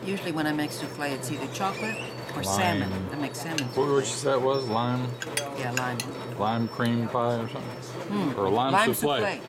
Usually when I make souffle, it's either chocolate or Lime. salmon. I make salmon What souffle. did you say it was? Lime? Yeah, lime. Lime cream pie or something? Or lime souffle?